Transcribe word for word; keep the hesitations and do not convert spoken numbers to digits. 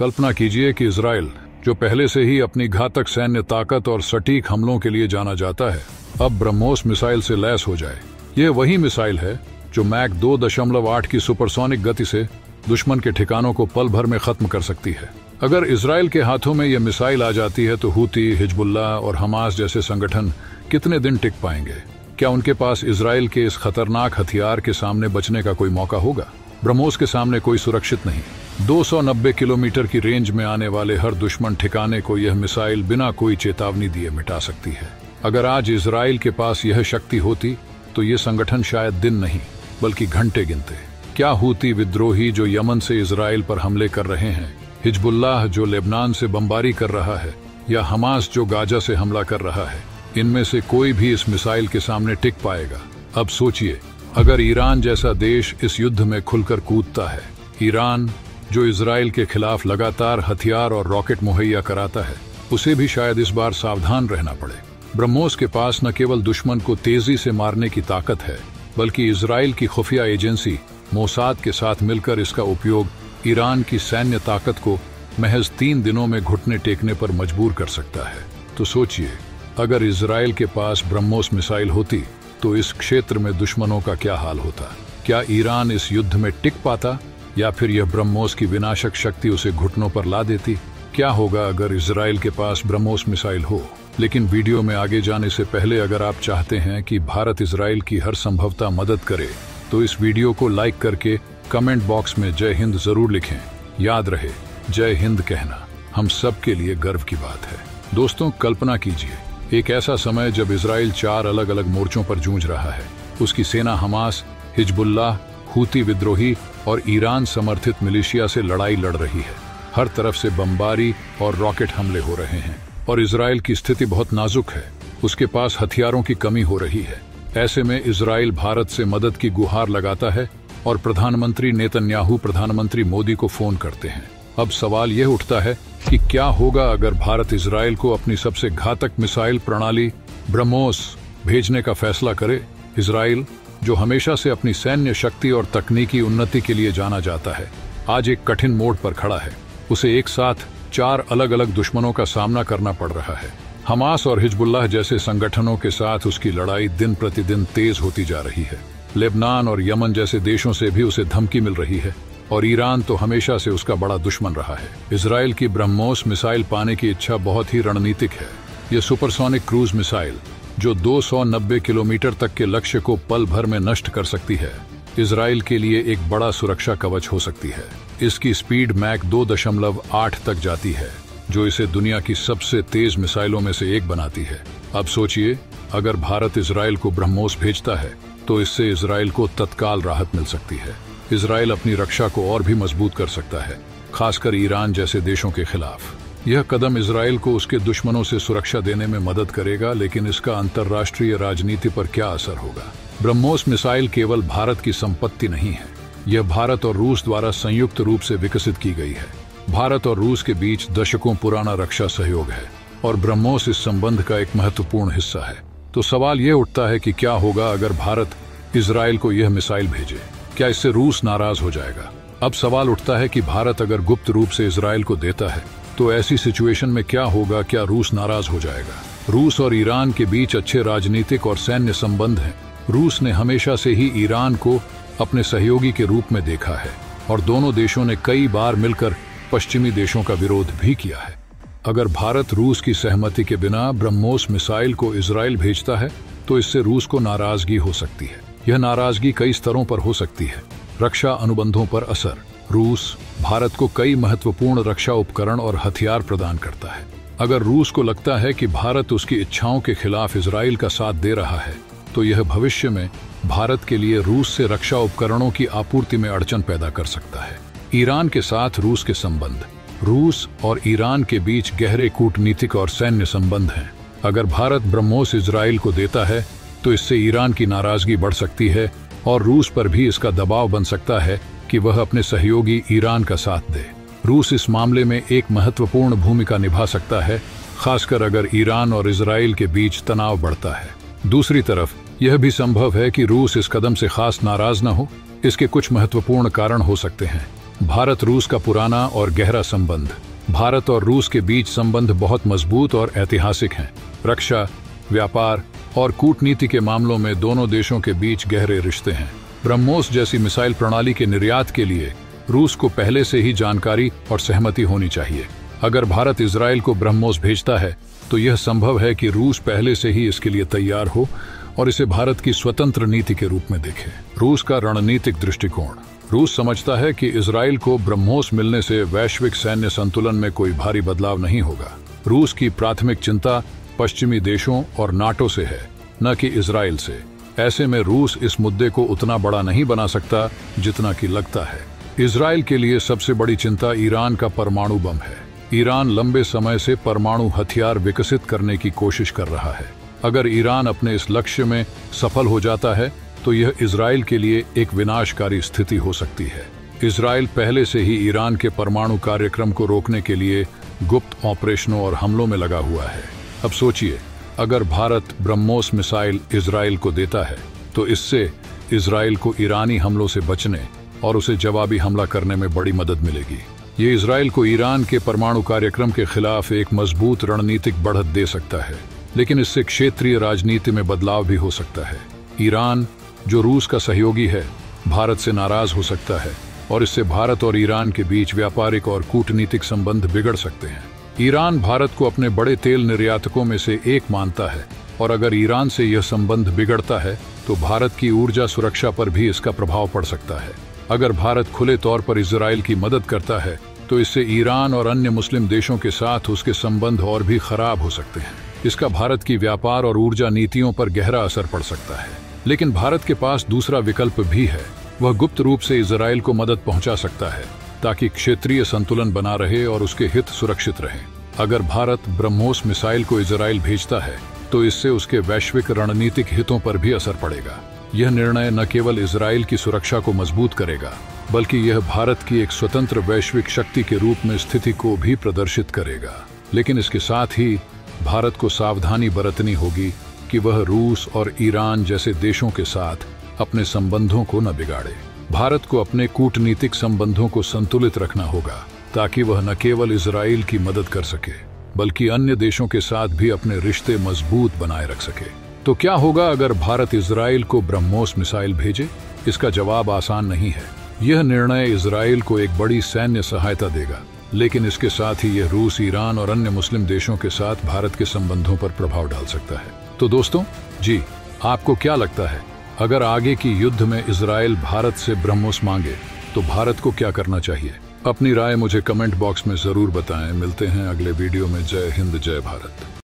कल्पना कीजिए कि इजराइल, जो पहले से ही अपनी घातक सैन्य ताकत और सटीक हमलों के लिए जाना जाता है, अब ब्रह्मोस मिसाइल से लैस हो जाए। यह वही मिसाइल है जो मैक दो दशमलव आठ की सुपरसोनिक गति से दुश्मन के ठिकानों को पल भर में खत्म कर सकती है। अगर इजराइल के हाथों में यह मिसाइल आ जाती है तो हूती, हिजबुल्लाह और हमास जैसे संगठन कितने दिन टिक पाएंगे? क्या उनके पास इजराइल के इस खतरनाक हथियार के सामने बचने का कोई मौका होगा? ब्रह्मोस के सामने कोई सुरक्षित नहीं। दो सौ नब्बे किलोमीटर की रेंज में आने वाले हर दुश्मन ठिकाने को यह मिसाइल बिना कोई चेतावनी दिए मिटा सकती है। अगर आज इजराइल के पास यह शक्ति होती तो ये संगठन शायद दिन नहीं बल्कि घंटे गिनते। क्या हूती विद्रोही जो यमन से इजराइल पर हमले कर रहे हैं, हिजबुल्लाह जो लेबनान से बमबारी कर रहा है, या हमास जो गाजा से हमला कर रहा है, इनमें से कोई भी इस मिसाइल के सामने टिक पाएगा? अब सोचिए, अगर ईरान जैसा देश इस युद्ध में खुलकर कूदता है, ईरान जो इजराइल के खिलाफ लगातार हथियार और रॉकेट मुहैया कराता है, उसे भी शायद इस बार सावधान रहना पड़े। ब्रह्मोस के पास न केवल दुश्मन को तेजी से मारने की ताकत है, बल्कि इजराइल की खुफिया एजेंसी मोसाद के साथ मिलकर इसका उपयोग ईरान की सैन्य ताकत को महज तीन दिनों में घुटने टेकने पर मजबूर कर सकता है। तो सोचिए, अगर इजराइल के पास ब्रह्मोस मिसाइल होती तो इस क्षेत्र में दुश्मनों का क्या हाल होता? क्या ईरान इस युद्ध में टिक पाता, या फिर यह ब्रह्मोस की विनाशक शक्ति उसे घुटनों पर ला देती? क्या होगा अगर इजराइल के पास ब्रह्मोस मिसाइल हो? लेकिन वीडियो में आगे जाने से पहले अगर आप चाहते हैं कि भारत इजराइल की हर संभवतः मदद करे तो इस वीडियो को लाइक करके कमेंट बॉक्स में जय हिंद जरूर लिखें। याद रहे, जय हिंद कहना हम सब के लिए गर्व की बात है। दोस्तों, कल्पना कीजिए, एक ऐसा समय जब इजराइल चार अलग अलग मोर्चों पर जूझ रहा है। उसकी सेना हमास, हिजबुल्लाह, हूती विद्रोही और ईरान समर्थित मिलिशिया से लड़ाई लड़ रही है। हर तरफ से बमबारी और रॉकेट हमले हो रहे हैं और इजराइल की स्थिति बहुत नाजुक है। उसके पास हथियारों की कमी हो रही है। ऐसे में इजराइल भारत से मदद की गुहार लगाता है और प्रधानमंत्री नेतन्याहू प्रधानमंत्री मोदी को फोन करते हैं। अब सवाल यह उठता है कि क्या होगा अगर भारत इजराइल को अपनी सबसे घातक मिसाइल प्रणाली ब्रह्मोस भेजने का फैसला करे? इजराइल, जो हमेशा से अपनी सैन्य शक्ति और तकनीकी उन्नति के लिए जाना जाता है, आज एक कठिन मोड़ पर खड़ा है। उसे एक साथ चार अलग अलग दुश्मनों का सामना करना पड़ रहा है। हमास और हिजबुल्लाह जैसे संगठनों के साथ उसकी लड़ाई दिन प्रतिदिन तेज होती जा रही है। लेबनान और यमन जैसे देशों से भी उसे धमकी मिल रही है और ईरान तो हमेशा से उसका बड़ा दुश्मन रहा है। इजराइल की ब्रह्मोस मिसाइल पाने की इच्छा बहुत ही रणनीतिक है। यह सुपरसोनिक क्रूज मिसाइल, जो दो सौ नब्बे किलोमीटर तक के लक्ष्य को पल भर में नष्ट कर सकती है, इजराइल के लिए एक बड़ा सुरक्षा कवच हो सकती है। इसकी स्पीड मैक दो दशमलव आठ तक जाती है, जो इसे दुनिया की सबसे तेज मिसाइलों में से एक बनाती है। अब सोचिए, अगर भारत इजराइल को ब्रह्मोस भेजता है तो इससे इजराइल को तत्काल राहत मिल सकती है। इजराइल अपनी रक्षा को और भी मजबूत कर सकता है, खासकर ईरान जैसे देशों के खिलाफ। यह कदम इजराइल को उसके दुश्मनों से सुरक्षा देने में मदद करेगा, लेकिन इसका अंतर्राष्ट्रीय राजनीति पर क्या असर होगा? ब्रह्मोस मिसाइल केवल भारत की संपत्ति नहीं है। यह भारत और रूस द्वारा संयुक्त रूप से विकसित की गई है। भारत और रूस के बीच दशकों पुराना रक्षा सहयोग है और ब्रह्मोस इस संबंध का एक महत्वपूर्ण हिस्सा है। तो सवाल यह उठता है कि क्या होगा अगर भारत इजराइल को यह मिसाइल भेजे? क्या इससे रूस नाराज हो जाएगा? अब सवाल उठता है कि भारत अगर गुप्त रूप से इजराइल को देता है तो ऐसी सिचुएशन में क्या होगा? क्या रूस नाराज हो जाएगा? रूस और ईरान के बीच अच्छे राजनीतिक और सैन्य संबंध हैं। रूस ने हमेशा से ही ईरान को अपने सहयोगी के रूप में देखा है और दोनों देशों ने कई बार मिलकर पश्चिमी देशों का विरोध भी किया है। अगर भारत रूस की सहमति के बिना ब्रह्मोस मिसाइल को इजराइल भेजता है तो इससे रूस को नाराजगी हो सकती है। यह नाराजगी कई स्तरों पर हो सकती है। रक्षा अनुबंधों पर असर। रूस भारत को कई महत्वपूर्ण रक्षा उपकरण और हथियार प्रदान करता है। अगर रूस को लगता है कि भारत उसकी इच्छाओं के खिलाफ इजराइल का साथ दे रहा है तो यह भविष्य में भारत के लिए रूस से रक्षा उपकरणों की आपूर्ति में अड़चन पैदा कर सकता है। ईरान के साथ रूस के संबंध। रूस और ईरान के बीच गहरे कूटनीतिक और सैन्य संबंध हैं। अगर भारत ब्रह्मोस इजराइल को देता है तो इससे ईरान की नाराजगी बढ़ सकती है और रूस पर भी इसका दबाव बन सकता है कि वह अपने सहयोगी ईरान का साथ दे। रूस इस मामले में एक महत्वपूर्ण भूमिका निभा सकता है, खासकर अगर ईरान और इजराइल के बीच तनाव बढ़ता है। दूसरी तरफ यह भी संभव है कि रूस इस कदम से खास नाराज न हो। इसके कुछ महत्वपूर्ण कारण हो सकते हैं। भारत रूस का पुराना और गहरा संबंध। भारत और रूस के बीच संबंध बहुत मजबूत और ऐतिहासिक हैं। रक्षा, व्यापार और कूटनीति के मामलों में दोनों देशों के बीच गहरे रिश्ते हैं। ब्रह्मोस जैसी मिसाइल प्रणाली के निर्यात के लिए रूस को पहले से ही जानकारी और सहमति होनी चाहिए। अगर भारत इजराइल को ब्रह्मोस भेजता है तो यह संभव है कि रूस पहले से ही इसके लिए तैयार हो और इसे भारत की स्वतंत्र नीति के रूप में देखे। रूस का रणनीतिक दृष्टिकोण। रूस समझता है कि इजराइल को ब्रह्मोस मिलने से वैश्विक सैन्य संतुलन में कोई भारी बदलाव नहीं होगा। रूस की प्राथमिक चिंता पश्चिमी देशों और नाटो से है, न कि इजराइल से। ऐसे में रूस इस मुद्दे को उतना बड़ा नहीं बना सकता जितना कि लगता है। इजराइल के लिए सबसे बड़ी चिंता ईरान का परमाणु बम है। ईरान लंबे समय से परमाणु हथियार विकसित करने की कोशिश कर रहा है। अगर ईरान अपने इस लक्ष्य में सफल हो जाता है तो यह इजराइल के लिए एक विनाशकारी स्थिति हो सकती है। इजराइल पहले से ही ईरान के परमाणु कार्यक्रम को रोकने के लिए गुप्त ऑपरेशनों और हमलों में लगा हुआ है। अब सोचिए, अगर भारत ब्रह्मोस मिसाइल इजराइल को देता है तो इससे इजराइल को ईरानी हमलों से बचने और उसे जवाबी हमला करने में बड़ी मदद मिलेगी। ये इजराइल को ईरान के परमाणु कार्यक्रम के खिलाफ एक मजबूत रणनीतिक बढ़त दे सकता है, लेकिन इससे क्षेत्रीय राजनीति में बदलाव भी हो सकता है। ईरान, जो रूस का सहयोगी है, भारत से नाराज हो सकता है और इससे भारत और ईरान के बीच व्यापारिक और कूटनीतिक संबंध बिगड़ सकते हैं। ईरान भारत को अपने बड़े तेल निर्यातकों में से एक मानता है और अगर ईरान से यह संबंध बिगड़ता है तो भारत की ऊर्जा सुरक्षा पर भी इसका प्रभाव पड़ सकता है। अगर भारत खुले तौर पर इजराइल की मदद करता है तो इससे ईरान और अन्य मुस्लिम देशों के साथ उसके संबंध और भी खराब हो सकते हैं। इसका भारत की व्यापार और ऊर्जा नीतियों पर गहरा असर पड़ सकता है। लेकिन भारत के पास दूसरा विकल्प भी है। वह गुप्त रूप से इजराइल को मदद पहुंचा सकता है ताकि क्षेत्रीय संतुलन बना रहे और उसके हित सुरक्षित रहें। अगर भारत ब्रह्मोस मिसाइल को इजराइल भेजता है तो इससे उसके वैश्विक रणनीतिक हितों पर भी असर पड़ेगा। यह निर्णय न केवल इजराइल की सुरक्षा को मजबूत करेगा बल्कि यह भारत की एक स्वतंत्र वैश्विक शक्ति के रूप में स्थिति को भी प्रदर्शित करेगा। लेकिन इसके साथ ही भारत को सावधानी बरतनी होगी कि वह रूस और ईरान जैसे देशों के साथ अपने संबंधों को न बिगाड़े। भारत को अपने कूटनीतिक संबंधों को संतुलित रखना होगा ताकि वह न केवल इजराइल की मदद कर सके बल्कि अन्य देशों के साथ भी अपने रिश्ते मजबूत बनाए रख सके। तो क्या होगा अगर भारत इजराइल को ब्रह्मोस मिसाइल भेजे? इसका जवाब आसान नहीं है। यह निर्णय इजराइल को एक बड़ी सैन्य सहायता देगा, लेकिन इसके साथ ही यह रूस, ईरान और अन्य मुस्लिम देशों के साथ भारत के संबंधों पर प्रभाव डाल सकता है। तो दोस्तों जी, आपको क्या लगता है, अगर आगे की युद्ध में इजराइल भारत से ब्रह्मोस मांगे तो भारत को क्या करना चाहिए? अपनी राय मुझे कमेंट बॉक्स में जरूर बताएं। मिलते हैं अगले वीडियो में। जय हिंद, जय भारत।